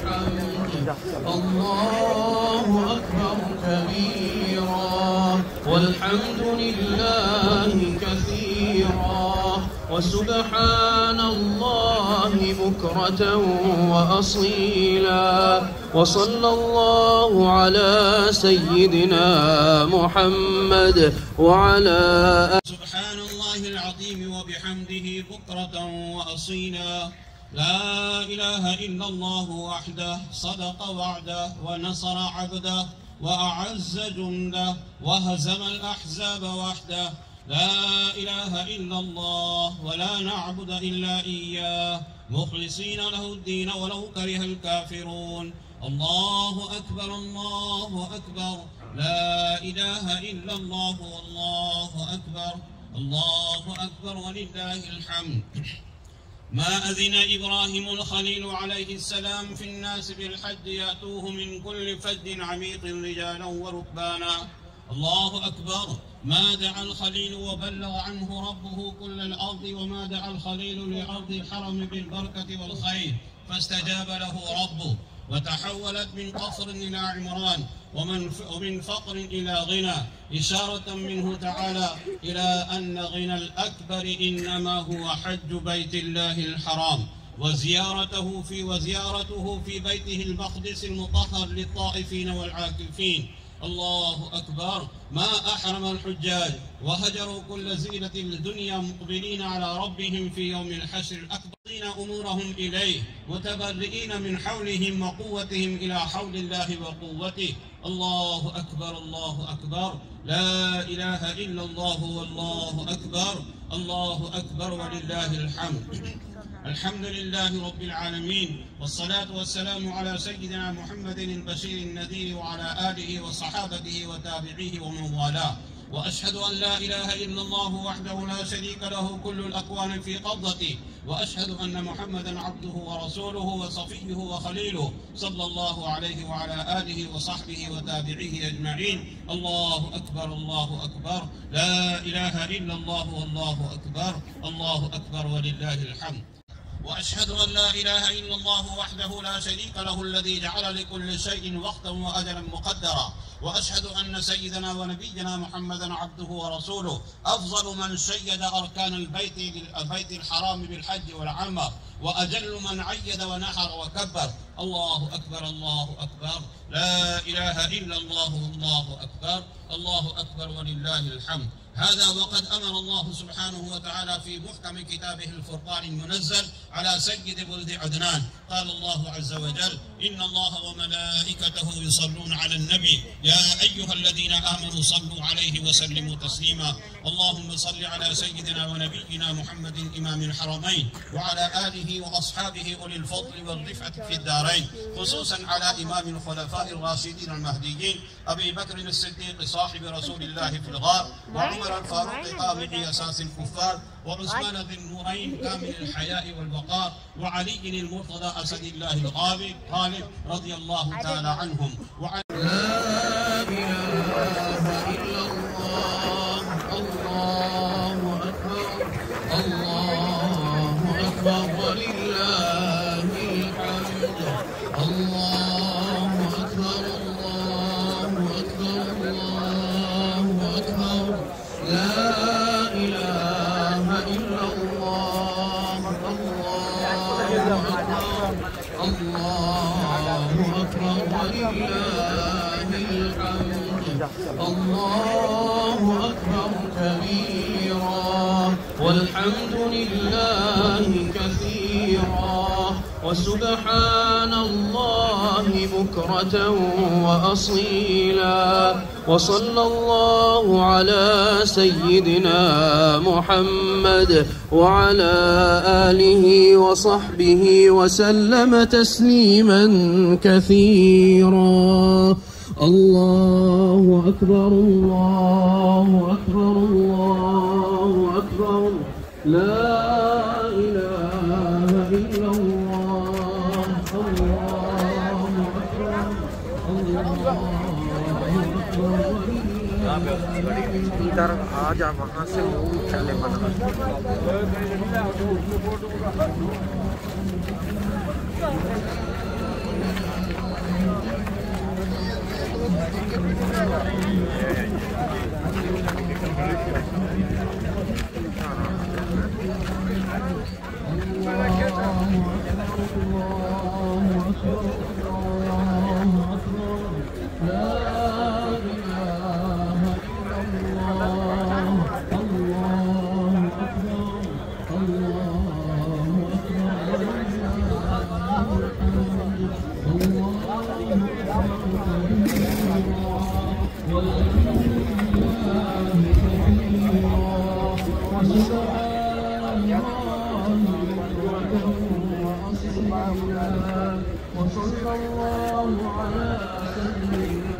الحمد. الله أكبر كبيرا والحمد لله كثيرا وسبحان الله بكرة وأصيلا. وصلى الله على سيدنا محمد وعلى سبحان الله العظيم وبحمده بكرة وأصيلا. لا إله إلا الله وحده صدق وعده ونصر عبده وأعز جنده وهزم الأحزاب وحده. لا إله إلا الله ولا نعبد إلا إياه مخلصين له الدين ولو كره الكافرون. الله أكبر الله أكبر لا إله إلا الله والله أكبر الله أكبر ولله الحمد. ما أذن إبراهيم الخليل عليه السلام في الناس بالحج يأتوه من كل فج عميق رجالا وركبانا. الله أكبر. ما دعا الخليل وبلغ عنه ربه كل الأرض وما دعا الخليل لأرض الحرم بالبركة والخير فاستجاب له ربه وتحولت من قصر إلى عمران ومن فقر إلى غنى إشارة منه تعالى إلى أن غنى الأكبر إنما هو حج بيت الله الحرام وزيارته في بيته المقدس المطهر للطائفين والعاكفين. الله أكبر. ما أحرم الحجاج وهجروا كل زينة الدنيا مقبلين على ربهم في يوم الحشر الأكبر أمورهم إليه متبرئين من حولهم وقوتهم إلى حول الله وقوته. الله أكبر الله أكبر لا إله إلا الله والله أكبر الله أكبر ولله الحمد. الحمد لله رب العالمين والصلاة والسلام على سيدنا محمد البشير النذير وعلى آله وصحابته وتابعيه ومن والاه. وأشهد أن لا إله إلا الله وحده لا شريك له كل الأكوان في قبضته. وأشهد أن محمدا عبده ورسوله وصفيه وخليله صلى الله عليه وعلى آله وصحبه وتابعيه أجمعين. الله أكبر الله أكبر لا إله إلا الله والله أكبر الله أكبر ولله الحمد. وأشهد أن لا إله إلا الله وحده لا شريك له الذي جعل لكل شيء وقتا وأجلا مقدرا. وأشهد أن سيدنا ونبينا محمدا عبده ورسوله أفضل من شيد أركان البيت الحرام بالحج والعمرة وأجل من عيد ونحر وكبر. الله أكبر الله أكبر لا إله إلا الله والله أكبر الله أكبر ولله الحمد. هذا وقد أمر الله سبحانه وتعالى في محكم كتابه الفرقان المنزل على سيد ولد عدنان. قال الله عز وجل إن الله وملائكته يصلون على النبي يا أيها الذين آمنوا صلوا عليه وسلموا تسليما. اللهم صل على سيدنا ونبينا محمد إمام الحرمين وعلى آله وأصحابه أولي الفضل والرفعة في الدارين خصوصا على إمام الخلفاء الراشدين المهديين أبي بكر الصديق صاحب رسول الله في الغار وعمر الفاروق قامع أساس الكفار وعثمان ذي النورين كامل الحياء والوقار وعلي المرتضى أسد الله الغالب رضي الله تعالى عنهم. لا إله إلا الله الله أكبر الله أكبر ولله الحمد. الله أكبر الله أكبر الله أكبر لا إله إلا الله الله أكبر الله أكبر ولله الحمد. الله أكبر كبيرا والحمد لله كثيرا وسبحان الله بكرة وأصيلا. وصلى الله على سيدنا محمد وعلى آله وصحبه وسلم تسليما كثيرا. الله أكبر الله أكبر الله أكبر لا إله إلا الله الله أكبر الله इधर आ जा वहाँ से वो चले बना الله وصلى الله على سيدنا